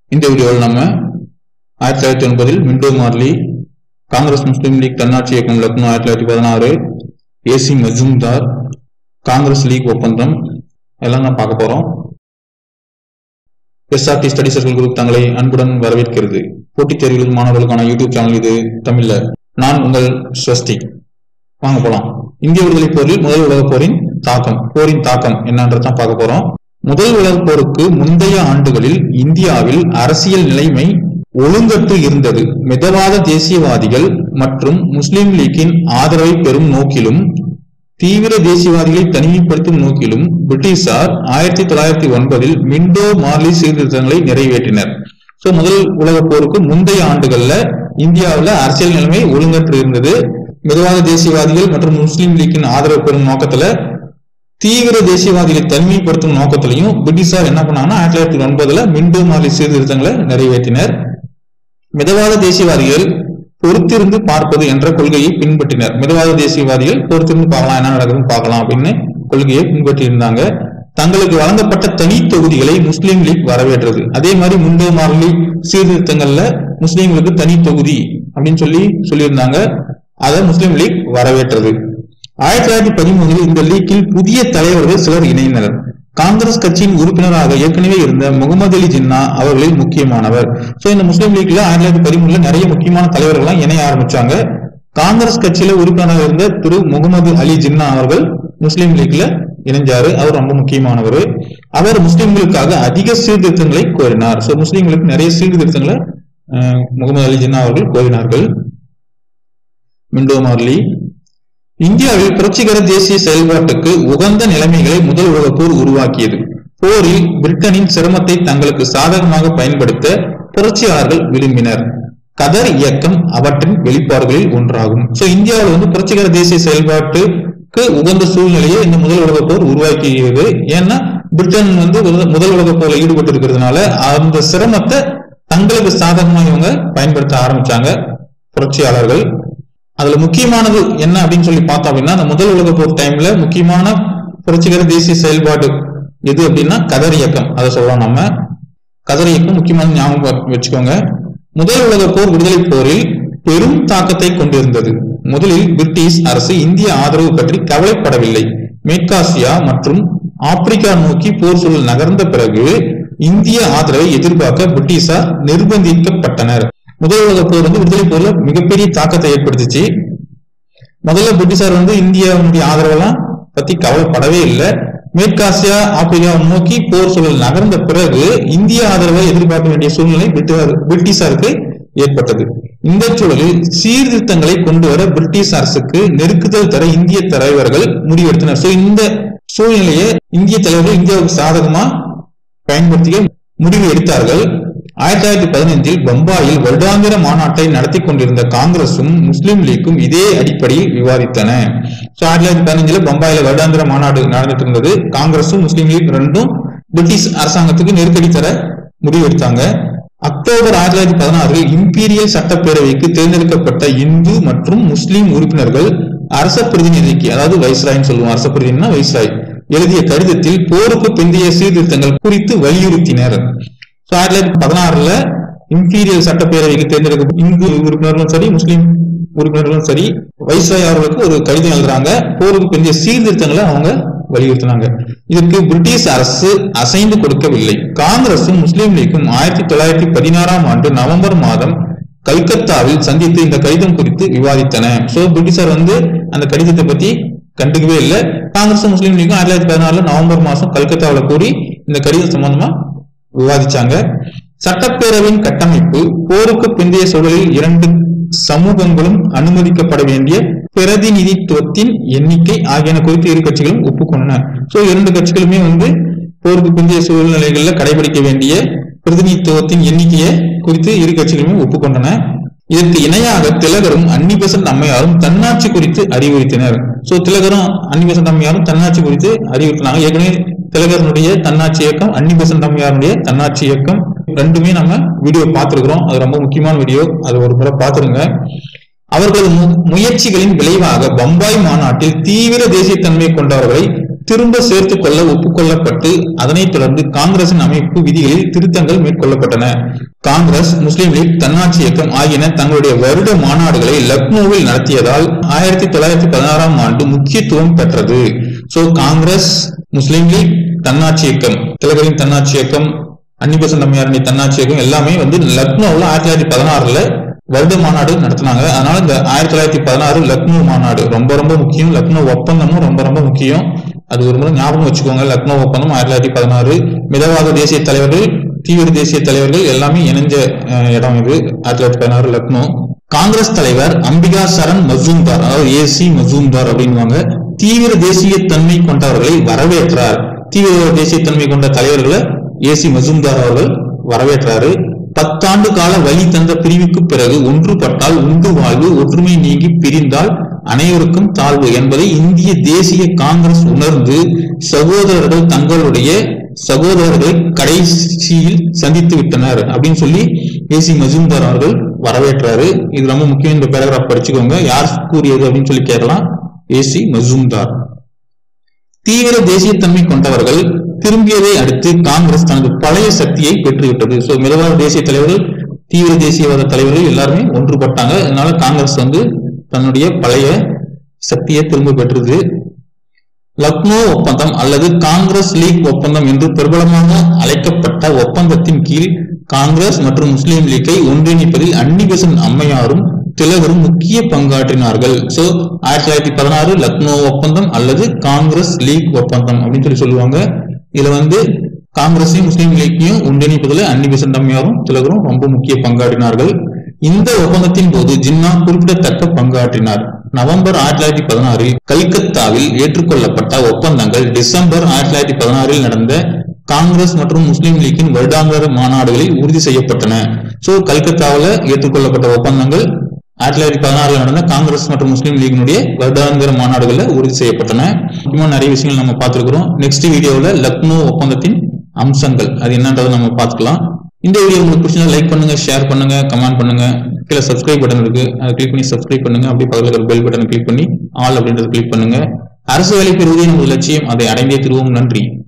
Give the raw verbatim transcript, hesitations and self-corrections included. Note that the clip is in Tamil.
இந்த வீடியோவில் நம்ம ஆயிரத்தி தொள்ளாயிரத்தி ஒன்பதில் Minto Morley, Congress Muslim League தன்னாட்சி இயக்கம் லக்னோ ஆயிரத்தி தொள்ளாயிரத்தி பதினாறு, ஏசி மஜும்தார், காங்கிரஸ் லீக் ஒப்பந்தம் எல்லாம் தான் பார்க்க போறோம். எஸ்ஆர்டி ஸ்டடி சர்க்கிள் குரூப் தங்களை அன்புடன் வரவேற்கிறது. போட்டித் தேர்வுகள் மாணவர்களுக்கான யூடியூப் சேனல் இது தமிழ்ல. நான் உங்கள் ஸ்வஸ்தி. வாங்க போலாம். இந்திய விடுதலை போரில் முதல் உலகப் போரின் தாக்கம் போரின் தாக்கம் என்னன்றதான் பார்க்க போறோம். முதல் உலகப் போருக்கு முந்தைய ஆண்டுகளில் இந்தியாவில் அரசியல் நிலைமை ஒழுங்கற்று இருந்தது. மிதவாத தேசியவாதிகள் மற்றும் முஸ்லிம் லீக்கின் ஆதரவை பெறும் நோக்கிலும் தீவிர தேசியவாதிகளை தனிமைப்படுத்தும் நோக்கிலும் பிரிட்டிஷார் ஆயிரத்தி தொள்ளாயிரத்தி ஒன்பதில் மிண்டோ மார்லி சீர்திருத்தங்களை நிறைவேற்றினர். சோ முதல் உலகப் போருக்கு முந்தைய ஆண்டுகள்ல இந்தியாவில் அரசியல் நிலைமை ஒழுங்கற்று இருந்தது. மிதவாத தேசியவாதிகள் மற்றும் முஸ்லிம் லீக்கின் ஆதரவு பெறும் நோக்கத்துல தீவிர தேசியவாதிகளை தனிமைப்படுத்தும் நோக்கத்திலையும் பிரிட்டிஷார் என்ன பண்ணாங்கன்னா ஆயிரத்தி தொள்ளாயிரத்தி ஒன்பதுல மிண்டோ மார்லி சீர்திருத்தங்களை நிறைவேற்றினர். மிதவாத தேசியவாதிகள் பொறுத்திருந்து பார்ப்பது என்ற கொள்கையை பின்பற்றினர். மிதவாத தேசியவாதிகள் பொறுத்திருந்து பார்க்கலாம், என்ன நடக்குதுன்னு பார்க்கலாம் அப்படின்னு கொள்கையை பின்பற்றி இருந்தாங்க. தங்களுக்கு வழங்கப்பட்ட தனி தொகுதிகளை முஸ்லீம் லீக் வரவேற்றது. அதே மாதிரி மிண்டோ மார்லி சீர்திருத்தங்கள்ல முஸ்லீம்களுக்கு தனி தொகுதி அப்படின்னு சொல்லி சொல்லியிருந்தாங்க. அதை முஸ்லீம் லீக் வரவேற்றது. ஆயிரத்தி தொள்ளாயிரத்தி பதிமூணில் இந்த லீக்கில் புதிய தலைவர்கள் சிலர் இணைந்தனர். காங்கிரஸ் கட்சியின் உறுப்பினராக ஏற்கனவே இருந்த முகமது அலி ஜின்னா அவர்களில் முக்கியமானவர். சோ இந்த முஸ்லீம் லீக்ல ஆயிரத்தி தொள்ளாயிரத்தி பதிமூணுல நிறைய முக்கியமான தலைவர்கள்லாம் இணைய ஆரம்பிச்சாங்க. காங்கிரஸ் கட்சியில உறுப்பினராக இருந்த திரு முகமது அலி ஜின்னா அவர்கள் முஸ்லீம் லீக்ல இணைஞ்சாரு. அவர் ரொம்ப முக்கியமானவர். அவர் முஸ்லிம்களுக்காக அதிக சீர்திருத்தங்களை கோரினார். சோ முஸ்லிம்களுக்கு நிறைய சீர்திருத்தங்களை முகமது அலி ஜின்னா அவர்கள் கோரினார்கள். மிண்டோ மார்லி இந்தியாவில் புரட்சிகர தேசிய செயல்பாட்டுக்கு உகந்த நிலைமைகளை முதல் உலகப் போர் உருவாக்கியது. போரில் பிரிட்டனின் சிரமத்தை தங்களுக்கு சாதகமாக பயன்படுத்த புரட்சியாளர்கள் விரும்பினர். கதர் இயக்கம் அவற்றின் வெளிப்பாடுகளில் ஒன்றாகும். சோ இந்தியாவில் வந்து புரட்சிகர தேசிய செயல்பாட்டுக்கு உகந்த சூழ்நிலையை இந்த முதல் உலகப் போர் உருவாக்கியது. ஏன்னா பிரிட்டன் வந்து முதல் உலகப் போர்ல ஈடுபட்டு இருக்கிறதுனால அந்த சிரமத்தை தங்களுக்கு சாதகமாக இவங்க பயன்படுத்த ஆரம்பிச்சாங்க புரட்சியாளர்கள். அதுல முக்கியமானது என்ன அப்படின்னு சொல்லி பார்த்தோம் அப்படின்னா, அந்த முதல் உலக போர் டைம்ல முக்கியமான புரட்சிகர தேசிய செயல்பாடு எது அப்படின்னா கதர் இயக்கம். அதை சொல்லலாம். நம்ம கதர் இயக்கம் முக்கியமான ஞாபகம் வச்சுக்கோங்க. முதல் உலக போர் விடுதலை போரில் பெரும் தாக்கத்தை கொண்டிருந்தது. முதலில் பிரிட்டிஷ் அரசு இந்திய ஆதரவு பற்றி கவலைப்படவில்லை. மேற்காசியா மற்றும் ஆப்பிரிக்கா நோக்கி போர் சூழல் நகர்ந்த பிறகு இந்திய ஆதரவை எதிர்பார்க்க பிரிட்டிஷார் நிர்பந்திக்கப்பட்டனர். முதல் உலக போர் வந்து விடுதலை போர்ல மிகப்பெரிய தாக்கத்தை ஏற்படுத்திச்சு. முதல்ல பிரிட்டிஷார் வந்து இந்தியாவுடைய ஆதரவெல்லாம் பத்தி கவலைப்படவே இல்லை. மேற்காசியா ஆப்பிரிக்காவை நோக்கி போர் சூழல் நகர்ந்த பிறகு இந்திய ஆதரவை எதிர்பார்க்க வேண்டிய சூழ்நிலை பிரிட்டிஷாருக்கு ஏற்பட்டது. இந்த சூழலில் சீர்திருத்தங்களை கொண்டு வர பிரிட்டிஷ் அரசுக்கு நெருக்குதல் தர இந்திய தலைவர்கள் முடிவெடுத்தனர். சோ இந்த சூழ்நிலையை இந்திய தலைவர்கள் இந்தியாவுக்கு சாதகமா பயன்படுத்திய முடிவு எடுத்தார்கள். ஆயிரத்தி தொள்ளாயிரத்தி பதினைந்தில் பம்பாயில் வருடாந்திர மாநாட்டை நடத்தி கொண்டிருந்த காங்கிரசும் முஸ்லிம் லீக்கும் இதே அடிப்படையில் விவாதித்தன. சோ ஆயிரத்தி தொள்ளாயிரத்தி பதினைஞ்சுல பம்பாயில வருடாந்திர மாநாடு நடந்துட்டு இருந்தது. காங்கிரசும் முஸ்லிம் லீக் ரெண்டும் பிரிட்டிஷ் அரசாங்கத்துக்கு நெருக்கடி தர முடிவெடுத்தாங்க. அக்டோபர் ஆயிரத்தி தொள்ளாயிரத்தி பதினாறில் இம்பீரியல் சட்டப்பேரவைக்கு தேர்ந்தெடுக்கப்பட்ட இந்து மற்றும் முஸ்லிம் உறுப்பினர்கள் அரச பிரதிநிதிக்கு, அதாவது வைஸ்ராய்னு சொல்லுவோம், அரச பிரதிநிதினா வைஸ்ராய், எழுதிய கடிதத்தில் போருக்கு பிந்தைய சீர்திருத்தங்கள் குறித்து வலியுறுத்தினர். ஆயிரத்தி தொள்ளாயிரத்தி பதினாறுல இம்பீரியல் சட்டப்பேரவைக்கு தேர்ந்தெடுக்க இந்து உறுப்பினர்களும் சரி முஸ்லிம் உறுப்பினர்களும் சரி வைஸ்ராய் அவர்களுக்கு ஒரு கடிதம் எழுதுறாங்க. போருக்கு பிந்தைய சீர்திருத்தங்களை அவங்க வலியுறுத்தினாங்க. இதற்கு பிரிட்டிஷ் அரசு அசைந்து கொடுக்கவில்லை. காங்கிரசும் முஸ்லிம் லீக்கும் ஆயிரத்தி தொள்ளாயிரத்தி பதினாறாம் ஆண்டு நவம்பர் மாதம் கல்கத்தாவில் சந்தித்து இந்த கடிதம் குறித்து விவாதித்தன. சோ பிரிட்டிஷார் வந்து அந்த கடிதத்தை பத்தி கண்டுக்கவே இல்லை. காங்கிரசும் முஸ்லிம் லீக்கும் ஆயிரத்தி தொள்ளாயிரத்தி பதினாறுல நவம்பர் மாசம் கல்கத்தாவில் கூடி இந்த கடிதம் சம்பந்தமா விவாதிச்சாங்க. சட்டப்பேரவையின் கட்டமைப்பு போருக்கு பிந்தைய சூழலில் இரண்டு சமூகங்களும் அனுமதிக்கப்பட வேண்டிய பிரதிநிதித்துவத்தின் எண்ணிக்கை ஆகியன குறித்து இரு கட்சிகளும் ஒப்புக்கொண்டன. சோ இரண்டு கட்சிகளுமே வந்து போருக்கு பிந்தைய சூழ்நிலைகள்ல கடைபிடிக்க வேண்டிய பிரதிநிதித்துவத்தின் எண்ணிக்கையை குறித்து இரு கட்சிகளுமே ஒப்புக்கொண்டன. இதற்கு இணையாக திலகரும் அன்னிபெசன்ட் அம்மையாரும் தன்னாட்சி குறித்து அறிவுறுத்தினர். சோ திலகரும் அன்னிபெசன்ட் அம்மையாரும் தன்னாட்சி குறித்து அறிவுறுத்தினாங்க. ஏற்கனவே திலகரனுடைய தன்னாட்சி இயக்கம், அன்னிபெசன்ட் அம்மையாருடைய தன்னாட்சி இயக்கம் ரெண்டுமே நம்ம வீடியோ பார்த்திருக்கிறோம். அது ரொம்ப முக்கியமான வீடியோ, அது ஒரு முறை பார்த்துருங்க. அவர்களது முயற்சிகளின் விளைவாக பம்பாய் மாநாட்டில் தீவிர தேசியத்தன்மை கொண்டவர்களை திரும்ப சேர்த்துக் கொள்ள ஒப்புக்கொள்ளப்பட்டு அதனைத் தொடர்ந்து காங்கிரசின் அமைப்பு விதிகளில் திருத்தங்கள் மேற்கொள்ளப்பட்டன. காங்கிரஸ், முஸ்லிம் லீக், தன்னாட்சி இயக்கம் ஆகியன தங்களுடைய வருட மாநாடுகளை லக்னோவில் நடத்தியதால் ஆயிரத்தி தொள்ளாயிரத்தி பதினாறாம் ஆண்டு முக்கியத்துவம் பெற்றது. சோ காங்கிரஸ், முஸ்லிம் லீக், தன்னாட்சி இயக்கம், திலகரின் தன்னாட்சி இயக்கம், அன்னிபெசன்ட் அம்மையாரின் தன்னாட்சி இயக்கம் எல்லாமே வந்து லக்னோவில் ஆயிரத்தி தொள்ளாயிரத்தி பதினாறுல வருட மாநாடு நடத்தினாங்க. அதனால இந்த ஆயிரத்தி தொள்ளாயிரத்தி பதினாறு லக்னோ மாநாடு ரொம்ப ரொம்ப முக்கியம். லக்னோ ஒப்பந்தமும் ரொம்ப ரொம்ப முக்கியம். அது ஒரு முறை ஞாபகம் வச்சுக்கோங்க. லக்னோ ஒப்பந்தம் ஆயிரத்தி தொள்ளாயிரத்தி பதினாறு. மிதவாத தேசிய தலைவர்கள், தீவிர தேசிய தலைவர்கள் எல்லாமே இணைஞ்ச இடம் இது ஆயிரத்தி தொள்ளாயிரத்தி பதினாறு லக்னோ. காங்கிரஸ் தலைவர் அம்பிகா சரண் மசூம்தார், அதாவது ஏ சி மசூம்தார் அப்படின்வாங்க, தீவிர தேசிய தன்மை கொண்டவர்களை வரவேற்றார். தீவிர தேசிய தன்மை கொண்ட தலைவர்களை ஏ சி மசூம்தார் அவர்கள் வரவேற்றாரு. பத்தாண்டு கால வழி தந்த பிரிவுக்கு பிறகு ஒன்றுபட்டால் உண்டு வாழ்வு, ஒற்றுமை நீங்கி பிரிந்தால் அனைவருக்கும் தாழ்வு என்பதை இந்திய தேசிய காங்கிரஸ் உணர்ந்து சகோதரர்கள் தங்களுடைய சகோதரர்களை கடைசியில் சந்தித்து விட்டனர் அப்படின்னு சொல்லி ஏ சி மசூம்தார் அவர்கள் வரவேற்றாரு. இது ரொம்ப முக்கியம். இந்த பேராகிராஃப் படிச்சுக்கோங்க. யார் கூறியது அப்படின்னு சொல்லி கேட்கலாம். A C Mazumdar. தீவிர தேசியத்தன்மை கொண்டவர்கள் திரும்பியதை அடுத்து காங்கிரஸ் தனது பழைய சக்தியை பெற்றுவிட்டது. சோ மிதவாத தேசிய தலைவர்கள், தீவிர தேசியவாத தலைவர்கள் எல்லாருமே ஒன்றுபட்டாங்க. அதனால காங்கிரஸ் வந்து தன்னுடைய பழைய சக்தியை திரும்ப பெற்றது. லக்னோ ஒப்பந்தம் அல்லது காங்கிரஸ் லீக் ஒப்பந்தம் என்று பிரபலமாக அழைக்கப்பட்ட ஒப்பந்தத்தின் கீழ் காங்கிரஸ் மற்றும் முஸ்லீம் லீக்கை ஒன்றிணைப்பதில் அன்னிபெசன்ட் அம்மையாரும் திலகரும் முக்கிய பங்காற்றினார்கள். சோ ஆயிரத்தி தொள்ளாயிரத்தி பதினாறு லக்னோ ஒப்பந்தம் அல்லது காங்கிரஸ் லீக் ஒப்பந்தம் அப்படின்னு சொல்லி சொல்லுவாங்க. இதுல வந்து காங்கிரஸையும் முஸ்லீம் லீக்கையும் ஒன்றிணைப்பதில் அன்னிபெசன்ட் அம்மையாரும் திலகரும் ரொம்ப முக்கிய பங்காற்றினார்கள். இந்த ஒப்பந்தத்தின் போது ஜின்னா குறிப்பிடத்தக்க பங்காற்றினார். நவம்பர் ஆயிரத்தி தொள்ளாயிரத்தி பதினாறில் கல்கத்தாவில் ஏற்றுக்கொள்ளப்பட்ட ஒப்பந்தங்கள் டிசம்பர் ஆயிரத்தி தொள்ளாயிரத்தி பதினாறில் நடந்த காங்கிரஸ் மற்றும் முஸ்லீம் லீக்கின் வருடாந்திர மாநாடுகளில் உறுதி செய்யப்பட்டன. சோ கல்கத்தாவில் ஏற்றுக்கொள்ளப்பட்ட ஒப்பந்தங்கள் ஆயிரத்தி தொள்ளாயிரத்தி பதினாறுல நடந்த காங்கிரஸ் மற்றும் முஸ்லீம் லீக்கினுடைய வருடாந்திர மாநாடுகள்ல உறுதி செய்யப்பட்டன. முக்கியமான நிறைய விஷயங்கள் நம்ம பார்த்திருக்கிறோம். நெக்ஸ்ட் வீடியோவில் லக்னோ ஒப்பந்தத்தின் அம்சங்கள் அது என்னன்றதை நம்ம பார்த்துக்கலாம். இந்த வீடியோ உங்களுக்கு பிடிச்சா லைக் பண்ணுங்க, ஷேர் பண்ணுங்க, கமெண்ட் பண்ணுங்க. கீழே சப்ஸ்கிரைப் பட்டன் இருக்கு, அதை கிளிக் பண்ணி சப்ஸ்கிரைப் பண்ணுங்க. அப்படி பக்கத்தில் இருக்கிற பெல் பட்டனை கிளிக் பண்ணி ஆல் அப்படின்றத கிளிக் பண்ணுங்க. அரசு வேலை பெறுவதே நமது லட்சியம், அதை அடைந்தே திருவோம். நன்றி.